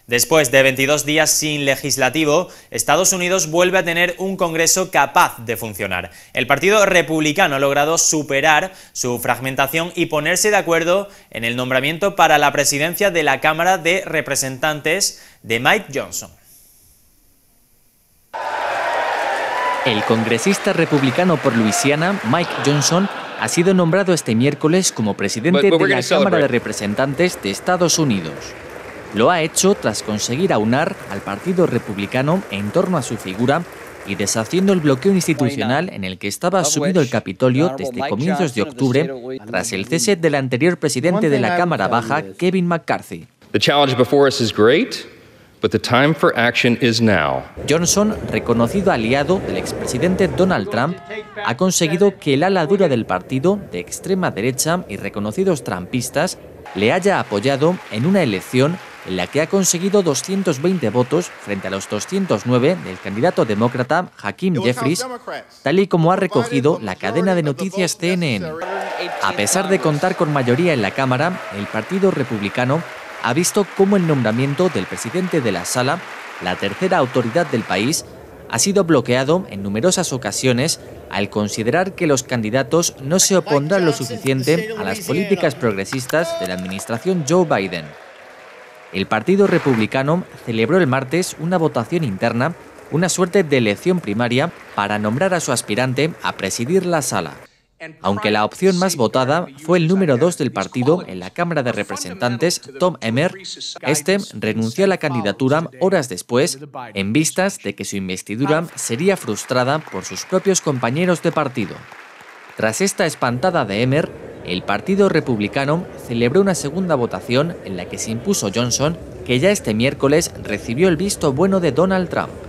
Después de 22 días sin legislativo, Estados Unidos vuelve a tener un Congreso capaz de funcionar. El Partido Republicano ha logrado superar su fragmentación y ponerse de acuerdo en el nombramiento para la presidencia de la Cámara de Representantes de Mike Johnson. El congresista republicano por Luisiana, Mike Johnson, ha sido nombrado este miércoles como presidente de la Cámara de Representantes de Estados Unidos. Lo ha hecho tras conseguir aunar al Partido Republicano en torno a su figura y deshaciendo el bloqueo institucional en el que estaba sumido el Capitolio desde comienzos de octubre, tras el cese del anterior presidente de la Cámara Baja, Kevin McCarthy. Johnson, reconocido aliado del expresidente Donald Trump, ha conseguido que el ala dura del partido, de extrema derecha y reconocidos trumpistas, le haya apoyado en una elección en la que ha conseguido 220 votos frente a los 209 del candidato demócrata Hakeem Jeffries, tal y como ha recogido la cadena de noticias CNN. A pesar de contar con mayoría en la Cámara, el Partido Republicano ha visto cómo el nombramiento del presidente de la Sala, la tercera autoridad del país, ha sido bloqueado en numerosas ocasiones al considerar que los candidatos no se opondrán lo suficiente a las políticas progresistas de la administración Joe Biden. El Partido Republicano celebró el martes una votación interna, una suerte de elección primaria, para nombrar a su aspirante a presidir la Sala. Aunque la opción más votada fue el número 2 del partido en la Cámara de Representantes, Tom Emmer, este renunció a la candidatura horas después, en vistas de que su investidura sería frustrada por sus propios compañeros de partido. Tras esta espantada de Emmer, el Partido Republicano celebró una segunda votación en la que se impuso Johnson, que ya este miércoles recibió el visto bueno de Donald Trump.